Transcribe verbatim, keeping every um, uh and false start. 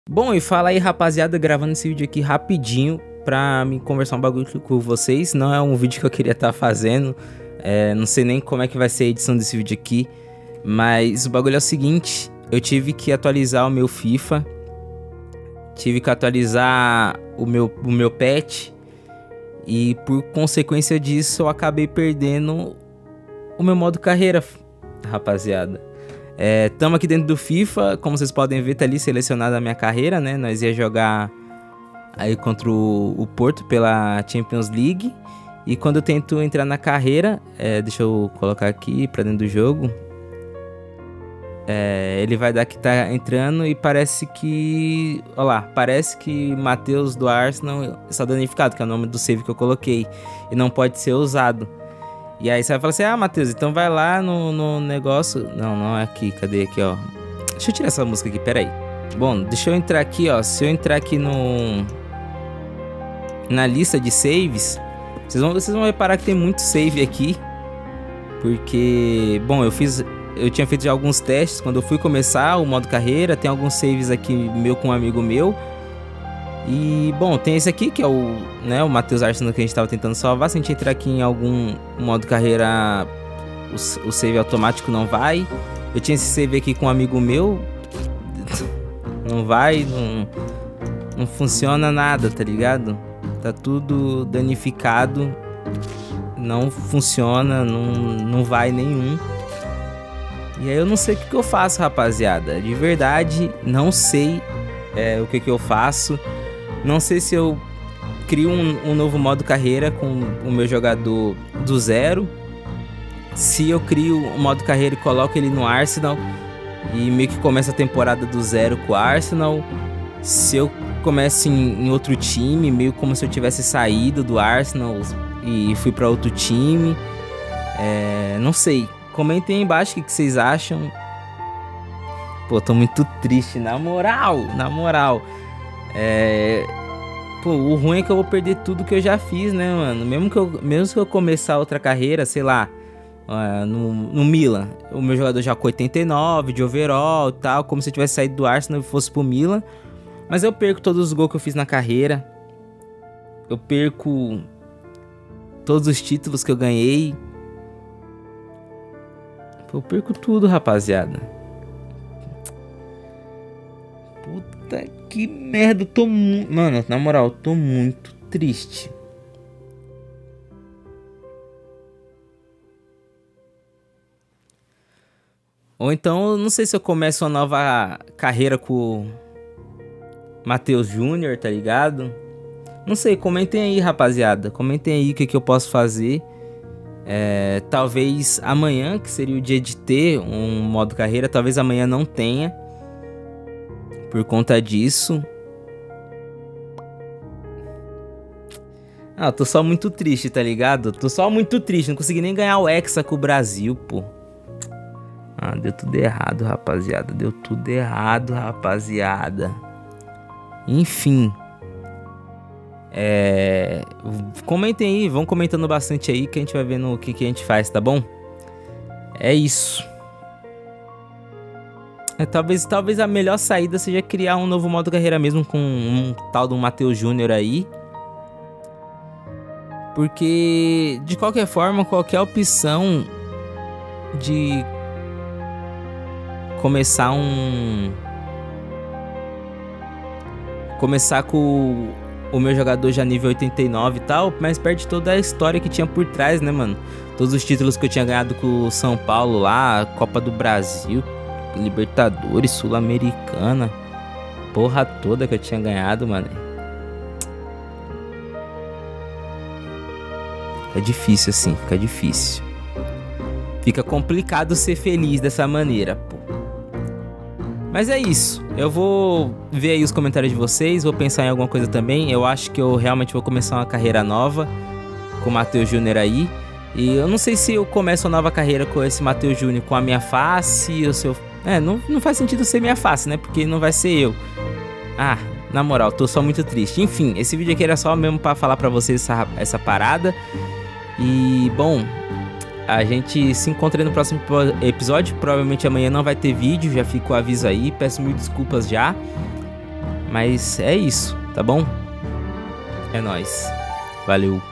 Bom, e fala aí, rapaziada, gravando esse vídeo aqui rapidinho pra me conversar um bagulho com vocês. Não é um vídeo que eu queria estar fazendo, é, não sei nem como é que vai ser a edição desse vídeo aqui, mas o bagulho é o seguinte: eu tive que atualizar o meu FIFA, tive que atualizar o meu, o meu patch, e por consequência disso eu acabei perdendo o meu modo carreira, rapaziada. É, tamo aqui dentro do FIFA, como vocês podem ver, tá ali selecionada a minha carreira, né? Nós ia jogar aí contra o, o Porto pela Champions League. E quando eu tento entrar na carreira, é, deixa eu colocar aqui pra dentro do jogo. É, ele vai dar que tá entrando e parece que... Olha lá, parece que Matheus do Arsenal está danificado, que é o nome do save que eu coloquei. E não pode ser usado. E aí você vai falar assim: ah, Matheus, então vai lá no, no negócio... Não, não é aqui, cadê aqui, ó? Deixa eu tirar essa música aqui, peraí. Bom, deixa eu entrar aqui, ó. Se eu entrar aqui no... na lista de saves, vocês vão, vocês vão reparar que tem muito save aqui. Porque, bom, eu fiz... Eu tinha feito já alguns testes quando eu fui começar o modo carreira. Tem alguns saves aqui meu com um amigo meu. E, bom, tem esse aqui que é o, né, o Matheus Arsenal que a gente tava tentando salvar. Se a gente entrar aqui em algum modo carreira, o, o save automático não vai. Eu tinha esse save aqui com um amigo meu. Não vai, não, não funciona nada, tá ligado? Tá tudo danificado. Não funciona, não, não vai nenhum. E aí eu não sei o que, que eu faço, rapaziada. De verdade, não sei é, o que, que eu faço. Não sei se eu crio um, um novo modo carreira com o meu jogador do zero. Se eu crio um modo carreira e coloco ele no Arsenal e meio que começa a temporada do zero com o Arsenal. Se eu começo em, em outro time, meio como se eu tivesse saído do Arsenal e fui para outro time. É, não sei. Comentem aí embaixo o que, que vocês acham. Pô, tô muito triste, na moral, na moral. É... Pô, o ruim é que eu vou perder tudo que eu já fiz, né, mano? Mesmo que eu, mesmo que eu começar outra carreira, sei lá, uh, no, no Milan, o meu jogador já com oitenta e nove de overall e tal, como se eu tivesse saído do Arsenal e fosse pro Milan. Mas eu perco todos os gols que eu fiz na carreira. Eu perco todos os títulos que eu ganhei. Pô, eu perco tudo, rapaziada. Puta que merda, eu tô muito... Mano, na moral, eu tô muito triste. Ou então, eu não sei se eu começo uma nova carreira com o Matheus Júnior, tá ligado? Não sei, comentem aí, rapaziada. Comentem aí o que, que eu posso fazer. É, talvez amanhã, que seria o dia de ter um modo carreira, talvez amanhã não tenha. Por conta disso. Ah, eu tô só muito triste, tá ligado? Tô só muito triste, não consegui nem ganhar o Hexa com o Brasil, pô. Ah, deu tudo errado, rapaziada. Deu tudo errado, rapaziada. Enfim. É... Comentem aí, vão comentando bastante aí que a gente vai vendo o que, que a gente faz, tá bom? É isso. É, talvez, talvez a melhor saída seja criar um novo modo carreira mesmo com um tal do Matheus Júnior aí. Porque, de qualquer forma, qualquer opção de começar um... Começar com o meu jogador já nível oitenta e nove e tal, mas perde toda a história que tinha por trás, né, mano? Todos os títulos que eu tinha ganhado com o São Paulo lá, Copa do Brasil, Libertadores, Sul-Americana, porra toda que eu tinha ganhado, mano. É difícil assim, fica difícil. Fica complicado ser feliz dessa maneira, pô. Mas é isso, eu vou ver aí os comentários de vocês, vou pensar em alguma coisa também. Eu acho que eu realmente vou começar uma carreira nova com o Matheus Júnior aí. E eu não sei se eu começo uma nova carreira com esse Matheus Júnior com a minha face ou se eu... É, não, não faz sentido ser minha face, né? Porque não vai ser eu. Ah, na moral, tô só muito triste. Enfim, esse vídeo aqui era só mesmo pra falar pra vocês essa, essa parada. E, bom... A gente se encontra no próximo episódio. Provavelmente amanhã não vai ter vídeo, já fica o aviso aí. Peço mil desculpas já. Mas é isso, tá bom? É nóis. Valeu.